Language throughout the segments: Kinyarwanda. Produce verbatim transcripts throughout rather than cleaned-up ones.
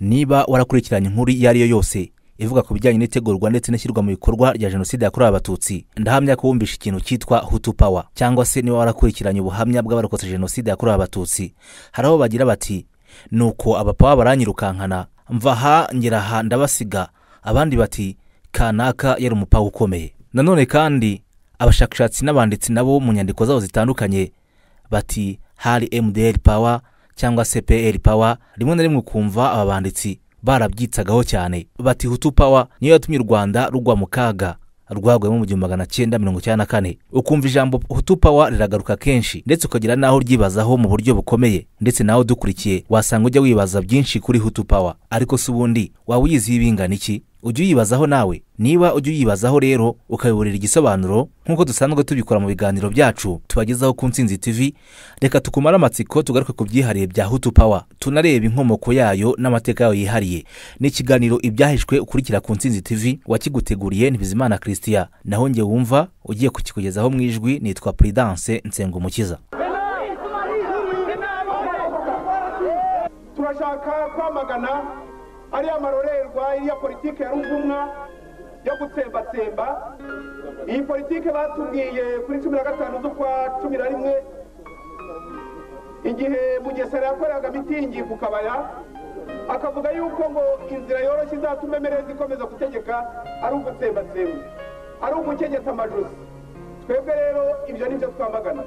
niba warakurikiranye inkuru iyo ariyo yose ivuga ku bijyanye n'itegurwa ndetse n'ishyirwa mu bikorwa rya jenoside yakorewe abatutsi, ndahamya ko wumvisha ikintu cyitwa Hutu Power, cyangwa se niba warakurikiranye ubuhamya bw'abarokotse jenoside yakorewe abatutsi, hari aho bagira bati nuko abapawa baranyirukankana mva aha ngera aha ndabasiga, abandi bati kanaka yari umupawa ukomeye. Nanone kandi abashakashatsi n'abanditsi nabo mu nyandiko zabo zitandukanye bati hari M D L Power cyangwa C P R Power. Rimwe na rimwe kumva aba banditsi barabyitsagaho cyane, bati Hutu Power niyo yatumye u Rwanda rugwa mu kaga rwagwemo mu gihumbi magana cyenda mirongo icyenda na kane. Ukumva ijambo Hutu Power riragaruka kenshi, ndetse ukagira naho ryibazaho mu buryo bukomeye, ndetse naho dukurikiye wasanga ujya wibaza byinshi kuri Hutu Power. Ariko se ubundi waba uyizi ibingana iki? Ujye uyibazaho nawe? Niba ujye uyibazaho rero ukabiburira igisobanuro nk'uko dusanzwe tubikora mu biganiro byacu tubagezaho ku Ntsinzi T V, reka tukumara amatsiko tugaruke ku byihariye bya Hutu Power, tunareba inkomoko yayo n'amateka yayo yihariye. Ni ikiganiro ibyahishwe ukurikira ku Ntsinzi T V, wakiguteguriye ni Bizimana Christian, naho nge wumva ugiye kukikugezaho mu ijwi nitwa Prudence Nsengumukiza. Turashaka kwamagana ari amarorerwa ya politike ya ruvumwa yo gutsembatsemba. Iyi politike batubwiye kuri cumi na gatanu z'ukwa cumi na rimwe igihe Mugesera yakoraga mitingi ku Kabaya, akavuga yuko ngo inzira yoroshye izatuma emerezi ikomeza gutegeka ari ugutsembatsemba, ari ugukegeta amajosi. Twebwe rero ibyo nibyo twamagana.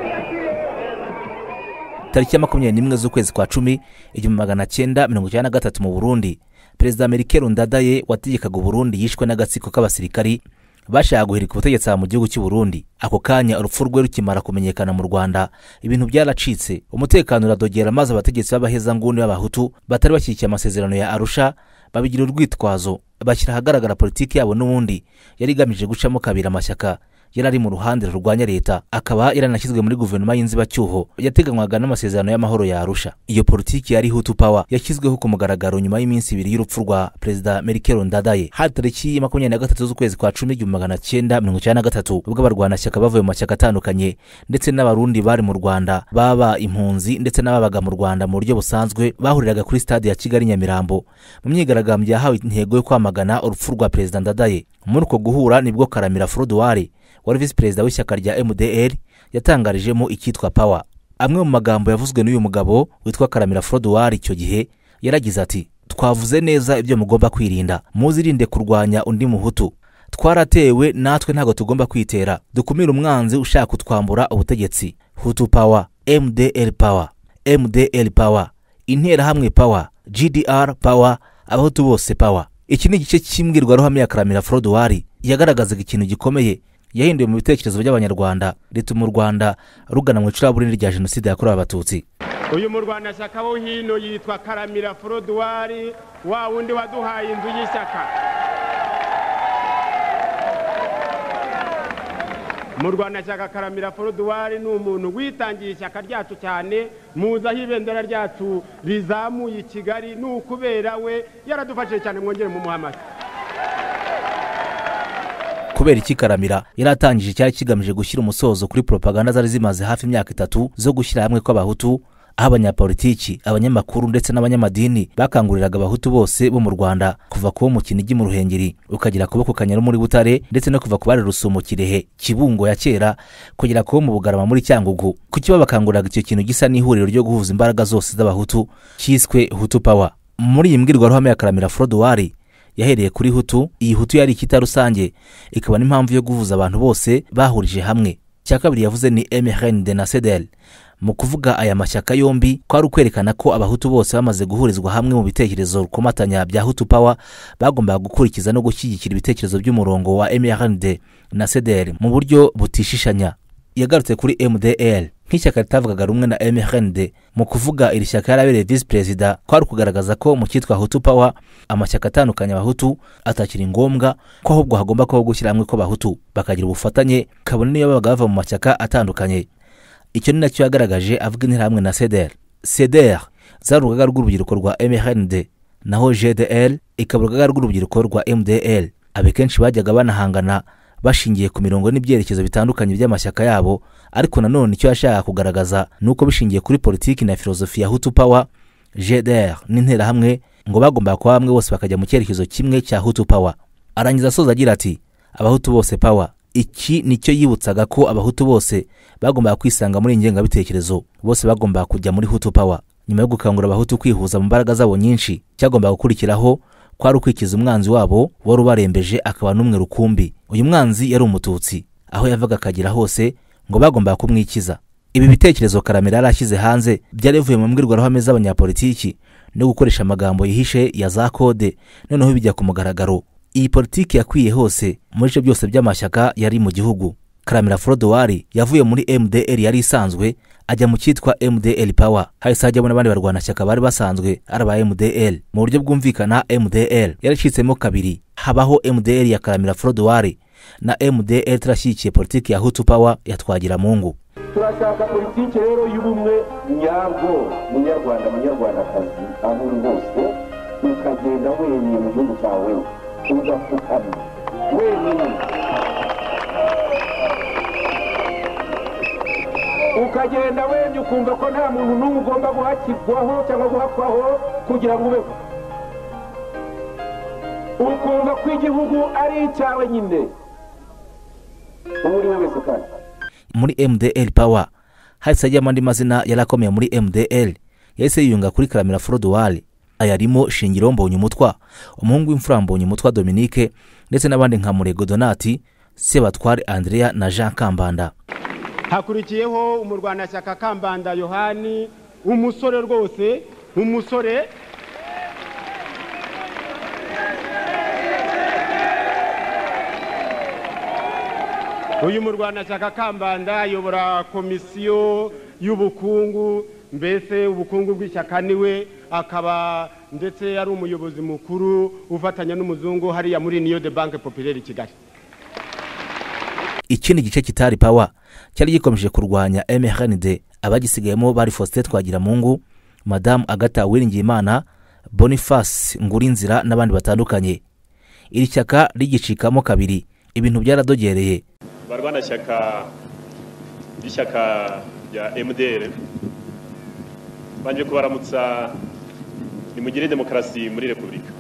Tariki ya makumyabiri n'imwe z'ukwezi kwa cumi igihumbi magana cyenda mirongo icyenda na gatatu mu Burundi, Perezida Melchior Ndadaye wategekaga u Burundi yishwe n'agatsiko k'abasirikari bashaka guhirika ubutegetsi mu gihugu cy'u Burundi. Ako kanya urupfu rwe rukimara kumenyekana mu Rwanda, ibintu byaracitse, umutekano uradogera, maze abategetsi b'abaheza nguni b'abahutu batari bashyigikiye amasezerano ya Arusha babigira urwitwazo, bashyira ahagaragara politiki yabo n'ubundi yari igamije gucamo kabiri amashyaka yarari mu ruhande rurwanya leta, akaba yaranashyizwe muri guverinoma y'inzibacyuho yateganywaga n'amasezerano y'amahoro ya Arusha. Iyo politiki yari Hutu Power yashyizweho ku mugaragaro nyuma y'iminsi ibiri y'urupfu rwa Perezida Melchior Ndadaye, hari tariki makumyabiri na gatatu z'ukwezi kwa cumi igihumbi magana cyenda mirongo icyenda na gatatu, ubwo abarwanashyaka bavuye mu mashyaka atandukanye ndetse n'abarundi bari mu Rwanda, baba impunzi ndetse n'ababaga mu Rwanda mu buryo busanzwe bahuriraga kuri stade ya Kigali Nyamirambo mu myigaragambyo yahawe intego yo kwamagana urupfu rwa Perezida Ndadaye. Muri uko guhura nibwo Karamira Frodoir wari visi perezida w'ishyaka rya M D L yatangarijemo icyitwa Power. Amwe mu magambo yavuzwe n'uyu mugabo witwa Karamira Frodoir icyo gihe yaragize ati: twavuze neza ibyo mugomba kwirinda, muzirinde kurwanya undi muhutu, twaratewe natwe ntago tugomba kwitera, dukumira umwanzi ushaka kutwambura ubutegetsi. Hutu Power, M D L Power, M D L Power, intera hamwe Power, G D R Power, abahutu bose Power. Iki ni igice cy'imbwirwaruhame ya Karamira Frodoir yagaragazaga ikintu gikomeye yahinduye mu bitekerezo by'abanyarwanda, rituma u Rwanda rugana mu icuraburindi rya jenoside yakorewe abatutsi. Uyu mu Rwanda shyaka wo hino yitwa Karamira Frodoir, wa wundi waduhaye inzu y'ishyaka. Mu Rwanda shyaka Karamira Frodoir ni umuntu witangiye ishyaka ryacu cyane, muza hibendera ryacu rizamuye i Kigali, n'ukubera we yaradufashije cyane, mwongere mu Muhammad. Kubera iki Karamira yaratangije cyari kigamije gushyira umusozo kuri propaganda zari zimaze hafi imyaka itatu zo gushyira hamwe kw'abahutu, aho abanyapolitiki, abanyamakuru ndetse n'abanyamadini bakanguriraga abahutu bose bo mu Rwanda kuva kuba mu Kinigi mu Ruhengeri ukagira kuba ku Kanyaru muri Butare, ndetse no kuva ku bari Rusumo, Kirehe, Kibungo ya kera kugira kuba mu Bugarama muri Cyangugu. Kuki babakanguriraga icyo kintu gisa n'ihuriro ryo guhuza imbaraga zose z'abahutu cyiswe Hutu Power? Muri iyi mbwirwaruhame ya Karamira Frodoir yahereye kuri Hutu. Iyi Hutu yari ikita rusange, ikaba n'impamvu yo guhuza abantu bose bahurije hamwe. Cya kabiri yavuze ni M R N D na C D L. Mu kuvuga aya mashyaka yombi kwari ukwerekana ko abahutu bose bamaze guhurizwa hamwe mu bitekerezo rukomatanya bya Hutu Power bagombaga gukurikiza no gushyigikira ibitekerezo by'umurongo wa M R N D na C D L mu buryo butishishanya. Yagarutse kuri M D L nk'ishyaka ritavugaga rumwe na M R N D. Mu kuvuga iri shyaka yarabereye visi perezida kwari kugaragaza ko mu cyitwa Hutu Power amashyaka atandukanye abahutu atakiri ngombwa, ko ahubwo hagomba kuba gushyira hamwe ko abahutu bakagira ubufatanye kabone niyo babaga bava mu mashyaka atandukanye. Icyo ni nacyo yagaragaje avuga intera hamwe na C D L. C D R zari urugaga rw'urubyiruko rwa M R N D, naho G D L ikaba urugaga rw'urubyiruko rwa M D L. Abekenshi bajyaga banahangana bashingiye ku mirongo n'ibyerekezo bitandukanye by'amashyaka yabo, ariko nanone icyo yashaka kugaragaza nuko bishingiye kuri politiki na filozofi ya Hutu Power, G D R n'intera hamwe ngo bagomba kuba bamwe bose bakajya mu cyerekezo kimwe cya Hutu Power. Arangiza asoza agira ati abahutu bose power. Iki nicyo yibutsaga ko abahutu bose bagomba kwisanga muri ingenga bitekerezo, bose bagomba kujya muri Hutu Power. Nyuma yo gukangura abahutu kwihuza mu mbaraga zabo nyinshi, cyagomba gukurikiraho kwari ukwikiza umwanzi wabo wari ubarembeje akaba n'umwe rukumbi. Uyu mwanzi yari umututsi, aho yavaga akagira hose ngo bagomba kumwikiza. Ibi bitekerezo Karamira yarashyize hanze byarevuye mu mbwirwaruhame z'abanyapolitiki no gukoresha amagambo yihishe ya za kode, noneho bijya ku mugaragaro. Iyi politiki yakwiye hose muri bice byose by'amashyaka yari mu gihugu. Karamira Frodowari yavuye muri M D L yari isanzwe ajya mu cyitwa M D L Power. Hahise hajyamo n'abandi barwanashyaka bari basanzwe ari aba M D L. Mu buryo bwumvikana M D L yaracitsemo kabiri, habaho M D L ya Karamira Frodowari na M D L turashyigikiye politiki ya Hutu Power ya Twagiramungu. Turashaka politiki rero y'ubumwe nyabwo, munyarwanda munyarwandakazi aho uri hose ukagenda wenyine mu gihugu cyawe ugapfukama wenyine, ukagenda wenyine ukumva ko nta muntu n'umwe ugomba guhakirwaho cyangwa guhakwaho kugira ngo ubeho, ukumva ko igihugu ari icyawe nyine uri wese. Kandi muri M D L Power hahise hajyamo andi mazina yarakomeye muri M D L yahise yiyunga kuri Karamira Frodowari. Ayarimo Shingiro Mbonyumutwa, umuhungu w'imfura Mbonyumutwa Dominique, ndetse n'abandi nka Murego Donati, Sebatware Andrea na Jean Kambanda. Hakurikiyeho umurwanashyaka Kambanda Yohani, umusore rwose, umusore uyu murwanashyaka Kambanda ayobora komisiyo y'ubukungu, mbese ubukungu bw'ishyaka niwe, akaba ndetse ari umuyobozi mukuru ufatanya n'umuzungu hariya muri Niyo de Banque Populaire Kigali. Ikindi gice kitari Power cyari gikomeje kurwanya M R N D, abagisigayemo bari Faustin Twagiramungu, Madame Agatha Uwiringiyimana, Boniface Ngurinzira n'abandi batandukanye. Iri shyaka rigicikamo kabiri, ibintu byaradogereye. Barwanashyaka y'ishyaka rya M D L banje kubaramutsa, nimugire demokarasi muri Repubulika.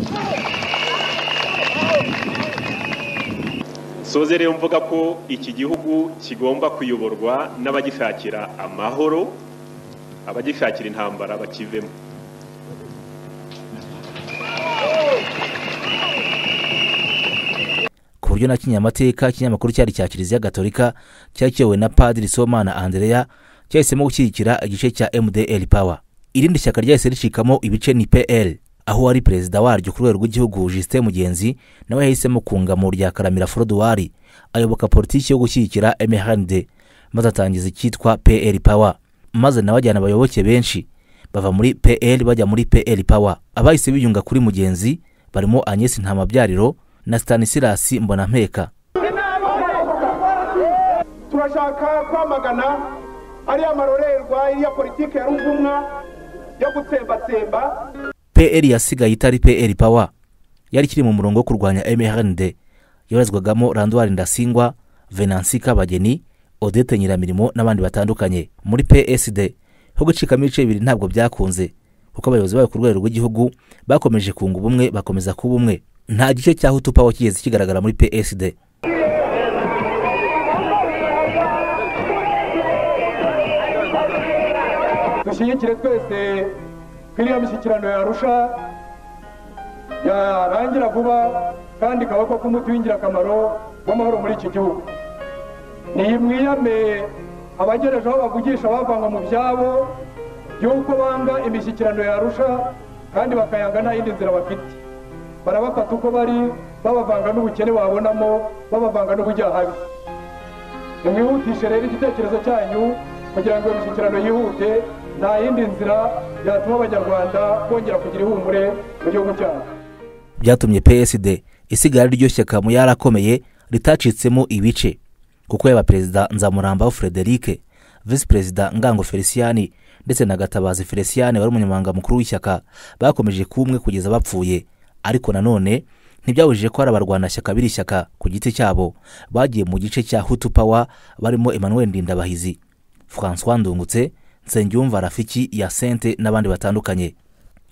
Soze rero mvuga ko iki gihugu kigomba kuyoborwa n'abagishakira amahoro, abagishakira intambara bakivemo. Ku buryo na kinyamateka kinyamakuru cyari cya Kiliziya Gatolika cyakiyowe na Padiri Somana Andrea cyahisemo gushyigikira igice cya M D L Power. Irindi shyaka ryahise ricikamo ibice ni P L, aho ari perezida waryo ku rwego rw'igihugu Justin Mugenzi nawe yahisemo kunga mu rya Karamira Frodowari, ayoboka politiki yo gushyigikira M R N D, maze atangiza icyitwa P L Power, maze nawe ajyana abayoboke benshi bava muri P L bajya muri P L Power. Abahise biyunga kuri Mugenzi barimo Agnes Ntamabyariro na Stanislas Mbonampeka. Turashaka kwamagana ari amarorerwa ya politiki ya ruvumwa yo gutsembatsemba. P L yasigaye itari P L Power yari kiri mu murongo wo kurwanya M R N D, yorazwagamo Randwari Ndasingwa, Venansi Kabageni, Odette Nyiramirimo n'abandi batandukanye. Muri P S D ho gucikamo ibice bibiri ntabwo byakunze, kuko abayobozi bayo ku rwego rw'igihugu bakomeje kunga ubumwe, bakomeza kuba umwe. Nta gice cya Hutu Power kigeze kigaragara muri P S D. Dushyigikire twese kwiriya mishyikirano ya Arusha yarangira vuba kandi kabako k'umuti w'ingirakamaro w'amahoro muri iki gihugu. Ni mwiyame abagereje aho bavugisha bavanga mu byabo yuko banga imishyikirano ya Arusha kandi bakayanga nta yindi nzira bafite. Barabafata uko bari, babavanga n'ubukene babonamo, babavanga n'ubujyahabi. Nimwihutishe rero igitekerezo cyanyu kugira ngo imishyikirano yihute, nta yindi nzira yatuma abanyarwanda bongera kugira ihumure mu gihugu cyabo. Byatumye P S D isigara ryo shyaka mu yarakomeye ritacitsemo ibice, kuko yaba perezida Nzamuramba Frederic, vice perezida Ngango Feliciani ndetse na Gatabazi Feliciani wari umunyamabanga mukuru w'ishyaka bakomeje kumwe kugeza bapfuye. Ariko nanone ntibyabujije ko ari abarwanashyaka biri shyaka ku giti cyabo bagiye mu gice cya Hutu Power, barimo Emmanuel Ndindabahizi, François Ndungutse, Nsengiyumva Rafiki ya Sente n'abandi batandukanye.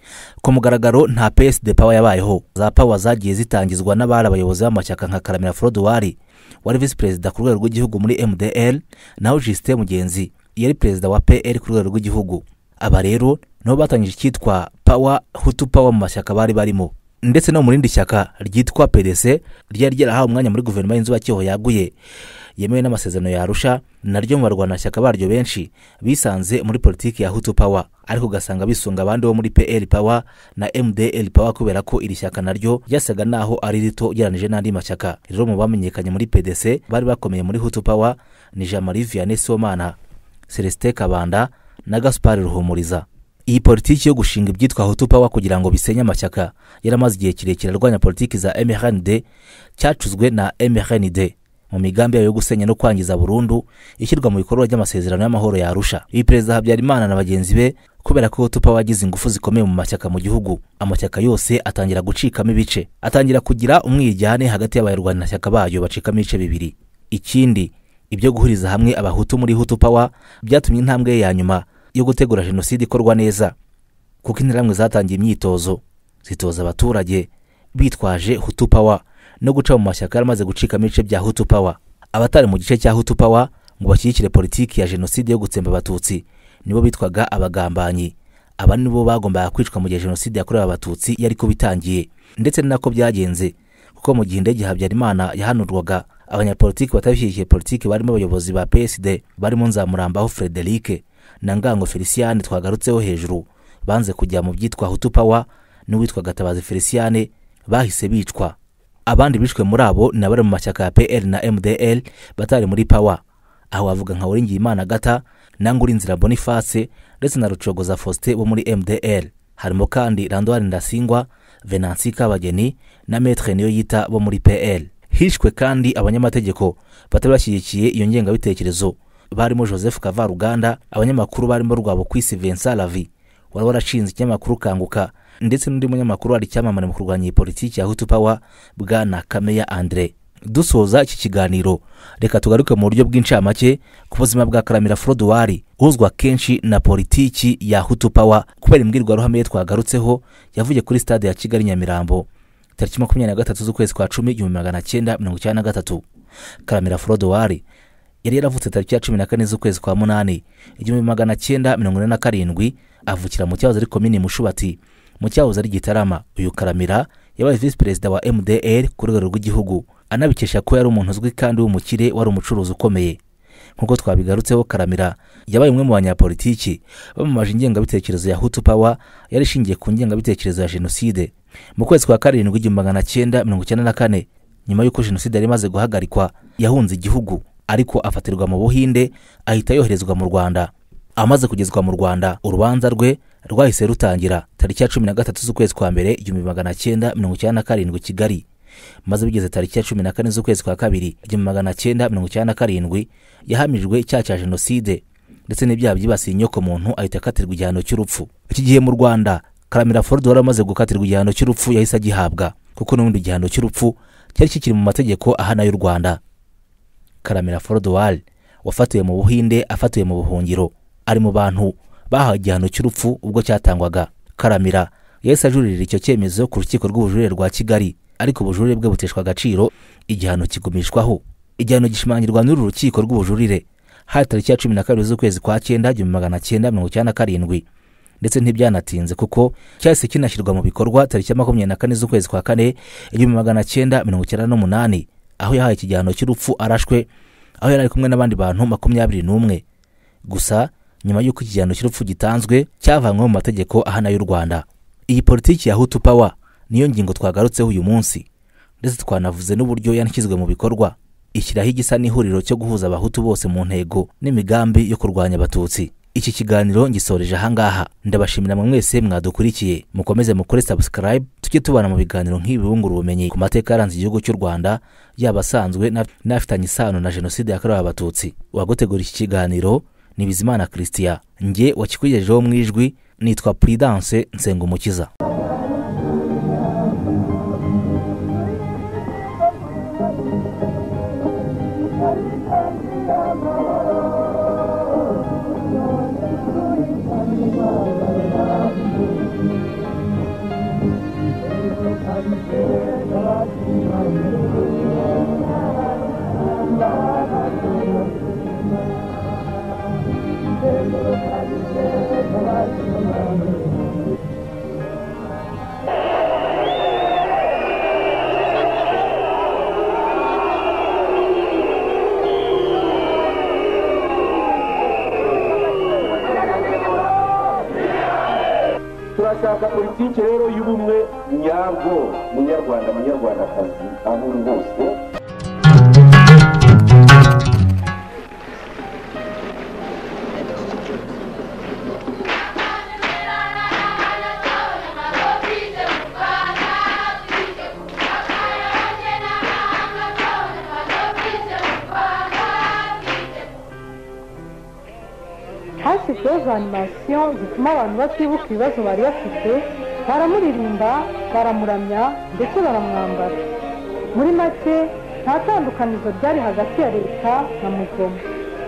ku mugaragaro nta P S D power yabayeho. Za power zagiye zitangizwa n'abari abayobozi b'amashyaka nka Karamira Frodoir wari vice perezida ku rwego rw'igihugu muri M D L, naho Justin Mugenzi yari perezida wa P L ku rwego rw'igihugu. Aba rero nabo batangije cyitwa Power Hutu Power mu mashyaka bari barimo, ndetse no mu rindi shyaka ryitwa P D C ryari ryarahawe umwanya muri guverinoma y'inzibacyuho yaguye yemewe n'amasezerano ya Arusha, naryo mu barwanashyaka baryo benshi bisanze muri politiki ya Hutu Power, ariko ugasanga bisunga abandi bo muri P L Power na M D L Power kubera ko iri shyaka naryo ryasaga naho ari rito ugereranije n'andi mashyaka. Rero mu bamenyekanye muri P D C bari bakomeye muri Hutu Power ni Jean Marie Vianney Sibomana, Celestin Kabanda na Gaspard Ruhumuriza. Iyi politiki yo gushinga ibyitwa Hutu Power kugira ngo bisenye amashyaka yaramaze igihe kirekire arwanya politiki za M R N D cyacuzwe na M R N D mu migambi yo gusenya no kwangiza burundu ishyirwa mu bikorwa by'amasezerano y'amahoro ya Arusha. Iyi Perezida Habyarimana na bagenzi be kubera ko Hutu Power yagize ingufu zikomeye mu mashyaka mu gihugu, amashyaka yose atangira gucikamo ibice, atangira kugira umwiryane hagati y'abayarwanashyaka bayo bacikamo ibice bibiri. Ikindi, ibyo guhuriza hamwe abahutu muri Hutu Power byatumye intambwe ya nyuma yo gutegura jenoside ikorwa neza, kuko interahamwe zatangiye imyitozo zitoza abaturage bitwaje Hutu Power no guca mu mashyaka yaramaze gucikamo ibice bya Hutu Power. Abatari mu gice cya Hutu Power ngo bashyigikire politiki ya jenoside yo gutsemba abatutsi nibo bitwaga abagambanyi. Aba nibo bagombaga kwicwa mu gihe jenoside yakorewe abatutsi yari ko bitangiye, ndetse nako byagenze, kuko mu gihe indege Habyarimana yahanurwaga abanyapolitiki batabishyigikiye politiki barimo abayobozi ba P S D barimo Nzamurambaho Frederic na Ngango Feliciane twagarutseho hejuru banze kujya mu byitwa Hutu Power n'uwitwa Gatabazi Feliciane bahise bicwa. Abandi bishwe muri abo nabari mu mashyaka ya P L na M D L batari muri Power, aho bavuga nka Uwiringiyimana Gata na Ngurinzira Boniface ndetse na Rucogoza Faustin bo muri M D L. Harimo kandi Randwari Ndasingwa, Venansi Kabageni na Maître Niyoyita bo muri P L. Hishwe kandi abanyamategeko batari bashyigikiye iyo ngengabitekerezo barimo Joseph Kavaruganda, abanyamakuru barimo Rwabukwisi Vincent Lavi wari warashinze ikinyamakuru Kanguka, ndetse n'undi munyamakuru ari cyamamare mu kurwanya politiki ya Hutu Power bwana Kameya Andre. Dusoza iki kiganiro, reka tugaruke mu buryo bw'incamake ku buzima bwa Karamira Frodoir uzwa kenshi na politiki ya Hutu Power kubera imbwirwaruhame twagarutseho yavuye kuri stade ya Kigali Nyamirambo tariki makumyabiri na gatatu z'ukwezi kwa cumi igihumbi magana cyenda mirongo icyenda na gatatu. Karamira Frodoir yari yaravutse tariki ya cumi na kane z'ukwezi kwa munani igihumbi magana cyenda mirongo ine na karindwi, avukira mu cyahoze ari komini Mushubati mu cyahoze ari Gitarama. Uyu Karamira yabaye vice perezida wa M D L ku rwego rw'igihugu, anabikesha ko yari umuntu uzwi kandi w'umukire wari umucuruzi ukomeye. Nkuko twabigarutseho, Karamira yabaye umwe mu banyapolitiki bamamaje ingengabitekerezo ya Hutu Power yari ishingiye ku ngengabitekerezo ya jenoside. Mu kwezi kwa karindwi igihumbi magana cyenda mirongo icyenda na kane, nyuma y'uko jenoside yari imaze guhagarikwa, yahunze igihugu ariko afatirwa mu Buhinde ahita yoherezwa mu Rwanda. Amaze kugezwa mu Rwanda, urubanza rwe rwahise rutangira tariki ya cumi na gatatu z'ukwezi kwa mbere igihumbi magana cyenda mirongo icyenda na karindwi Kigali, maze bigeze tariki ya cumi na kane z'ukwezi kwa kabiri igihumbi magana cyenda mirongo icyenda na karindwi yahamijwe icyaha cya jenoside ndetse n'ibyaha byibasiye inyoko muntu, ahita akatirwa igihano cy'urupfu. Iki gihe mu Rwanda Karamira Frodoir amaze gukatirwa igihano cy'urupfu yahise agihabwa, kuko n'ubundi igihano cy'urupfu cyari kikiri mu mategeko ahana y'u Rwanda. Karamira Frodoir wafatiwe mu Buhinde afatiwe mu buhungiro ari mu bantu bahawe igihano cy'urupfu ubwo cyatangwaga. Karamira yahise ajuririra icyo cyemezo ku rukiko rw'ubujurire rwa Kigali, ariko ubujurire bwe buteshwa agaciro, igihano kigumishwaho. Igihano gishimangirwa n'uru rukiko rw'ubujurire hari tariki ya cumi na kabiri z'ukwezi kwa cyenda igihumbi magana cyenda mirongo icyenda na karindwi, ndetse ntibyanatinze kuko cyahise kinashyirwa mu bikorwa tariki ya makumyabiri na kane z'ukwezi kwa kane igihumbi magana cyenda mirongo icyenda n'umunani, aho yahaye ikigihano cy'urupfu arashwe, aho yari ari kumwe n'abandi bantu makumyabiri n'umwe. Gusa nyuma y'uko ikigihano cy'urupfu gitanzwe cyavanywe mu mategeko ahana y'u Rwanda. Iyi politiki ya Hutu Power niyo ngingo twagarutseho uyu munsi, ndetse twanavuze n'uburyo yanashyizwe mu bikorwa, ishyiraho igisa n'ihuriro cyo guhuza abahutu bose mu ntego n'imigambi yo kurwanya abatutsi. Iki kiganiro ngisoreje ahangaha, ndabashimira mwe mwese mwadukurikiye. Mukomeze mukore subscribe, tujye tubana mu biganiro nk'ibi bungura ubumenyi ku mateka yaranze igihugu cy'u Rwanda, yaba asanzwe n'afitanye isano na jenoside yakorewe abatutsi. Wagutegura iki kiganiro ni Bizimana Christian, nge wakikugejejeho mu ijwi nitwa Prudence Nsengumukiza. turashaka politiki rero y'ubumwe nyabwo, munyarwanda munyarwandakazi aho uri hose. hashyizweho za animasiyo zituma abantu batibuka ibibazo bari bafite, baramuririmba, baramuramya ndetse baramwambara. Muri make nta tandukanizo ryari hagati ya leta na mugomo.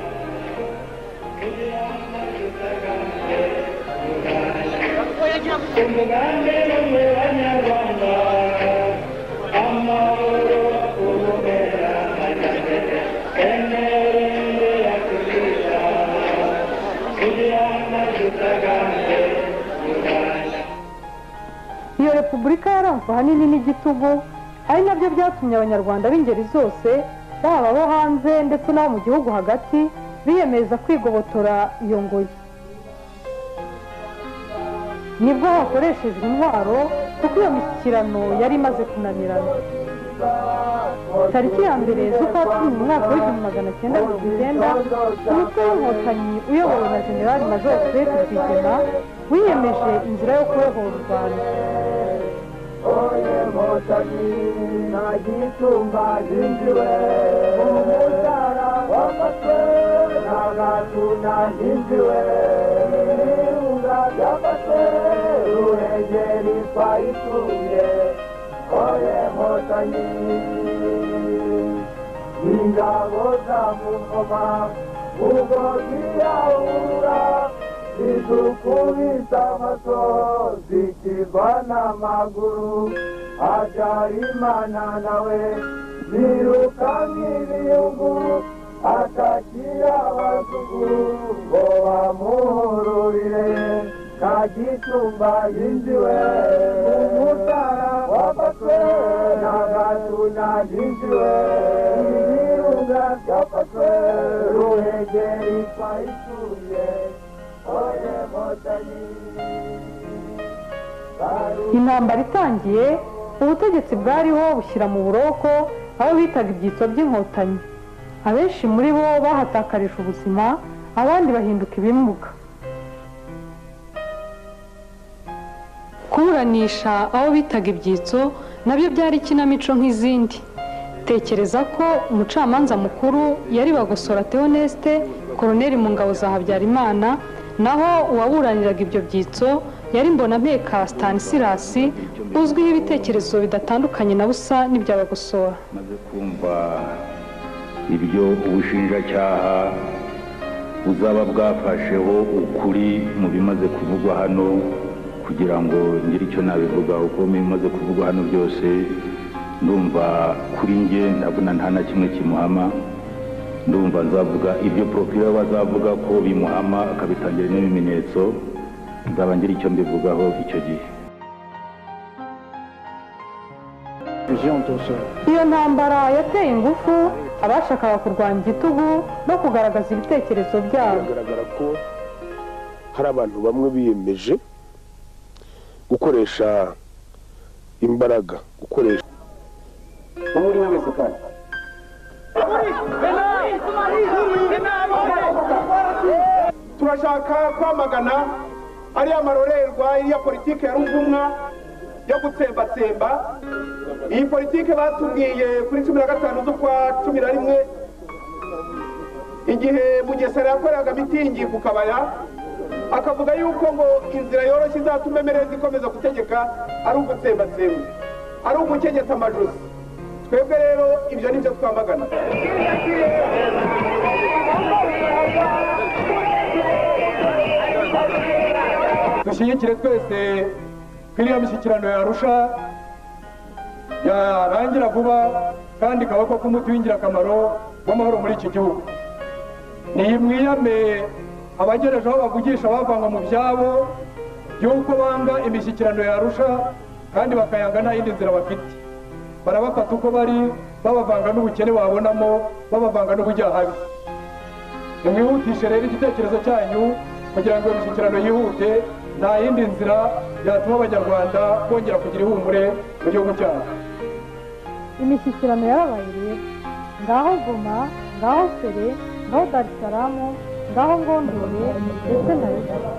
Iyo repubulika yaranzwe ahanini n'igitugu, ari nabyo byatumye abanyarwanda b'ingeri zose, baba abo hanze ndetse n'abo mu gihugu hagati, biyemeza kwigobotora iyo ngoyi. Nibwo hakoreshejwe intwaro kuko iyo mishyikirano yari imaze kunanirana. Tariki ya mbere z'ukwa cumi mu mwaka w'igihumbi magana cyenda mirongo icyenda, umutwe w'inkotanyi uyobowe na Generali Major Fred Rwigema wiyemeje inzira yo kubohora u Rwanda. Oye Motanyi, ingabo za Muvoma, ubwo ziyahura, zidukubita amaso, zikirwa n'amaguru, Habyarimana nawe biruka nk'ibiyungu, atakira abazungu ngo bamuhururire. Kagitumba yinjiwe umutara wafashwe, Nagatuna yinjiwe ibirunga byafashwe, Ruhengeri twayisuye. Oye Motanyi. Intambara itangiye, ubutegetsi bwariho bushyira mu buroko aho bitaga ibyitso by'inkotanyi. Abenshi muri bo bahatakarije ubuzima, abandi bahinduka ibimuga. Kuburanisha aho bitaga ibyitso nabyo byari ikinamico nk'izindi. Tekereza ko umucamanza mukuru yari Bagosora Theoneste, koloneli mu ngabo za Habyarimana, naho uwaburaniraga ibyo byitso yari Mbonampeka Stanislas, uzwiho ibitekerezo bidatandukanye na busa n'ibya Bagosora. Maze kumva ibyo ubushinjacyaha buzaba bwafasheho ukuri mu bimaze kuvugwa hano, kugira ngo ngire icyo nabivuga uko bimaze kuvugwa hano byose, ndumva kuri nge ndabona nta na kimwe kimuhama. Ndumva nzavuga ibyo procureur bazavuga ko bimuhama, akabitangira n'ibimenyetso, nzaba ngira icyo mbivugaho icyo gihe. Iyo ntambara yateye ingufu abashakaga kurwanya igitugu no kugaragaza ibitekerezo byabo. Bigaragara ko hari abantu bamwe biyemeje gukoresha imbaraga, gukoresha Umuri wese kandi turashaka kwamagana ariya marorerwa, iriya politike ya ruvumwa yo gutsembatsemba. Iyi politike batubwiye kuri cumi na gatanu z'ukwa cumi na rimwe, igihe Mugesera yakoreraga mitingi ku Kabaya, akavuga yuko ngo inzira yoroshye izatuma emerezi ikomeza gutegeka ari ugutsembatsemba, ari ugukenyeta amajosi. Twebwe rero ibyo nibyo twamagana. Dushyigikire twese ko iriya mishyikirano ya Arusha yarangira vuba kandi ikaba koko umuti w'ingirakamaro w'amahoro muri iki gihugu. Niyimwiyame abagereje aho bavugisha bavanga mu byabo y'uko banga imishyikirano ya Arusha kandi bakayanga nta yindi nzira bafite. Barabafata uko bari, babavanga n'ubukene babonamo, babavanga n'ubujyahabi. Nimwihutishe rero igitekerezo cyanyu kugira ngo imishyikirano yihute, nta yindi nzira yatuma abanyarwanda bongera kugira ihumure mu gihugu cyabo. Imishyikirano yarabaye rero, ngaho Goma, ngaho Sere, ngaho Dar es Salaam, ngaho Ngondore ndetse na Uganda.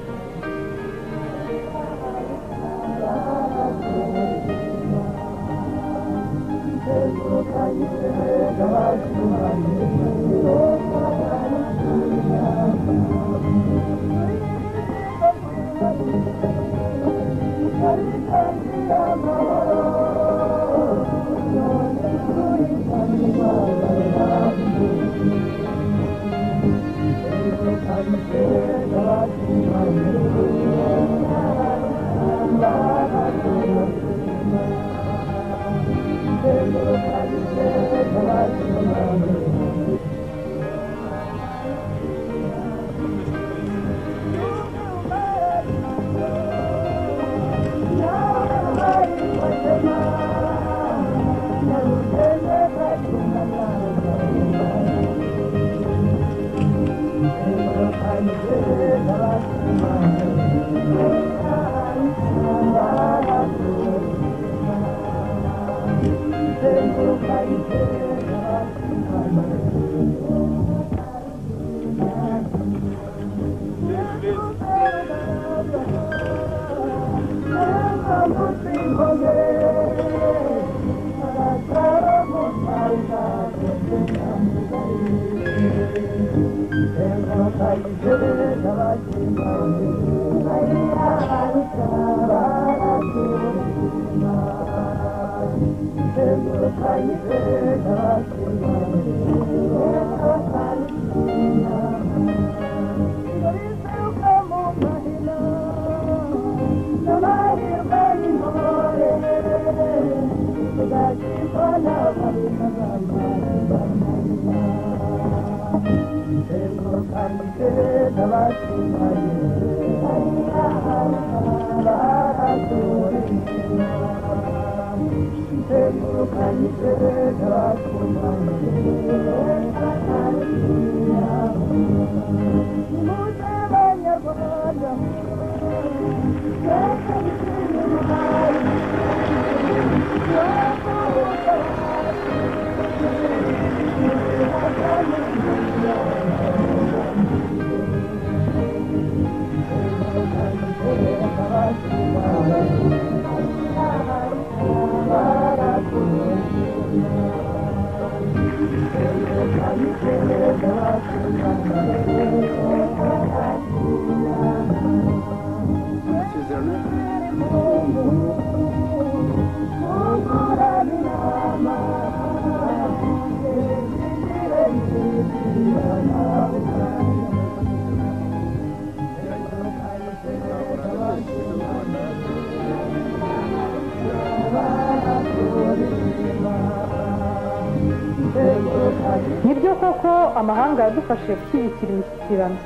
Nibyo koko amahanga yadufashe gushyigikira imishyikirano.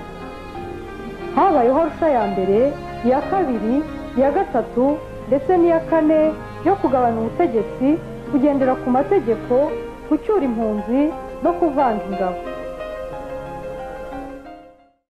Habayeho rusha ya mbere, iya kabiri, iya gatatu ndetse n'iya kane yo kugabana ubutegetsi, kugendera ku mategeko, gucyura impunzi no kuvanga ingabo.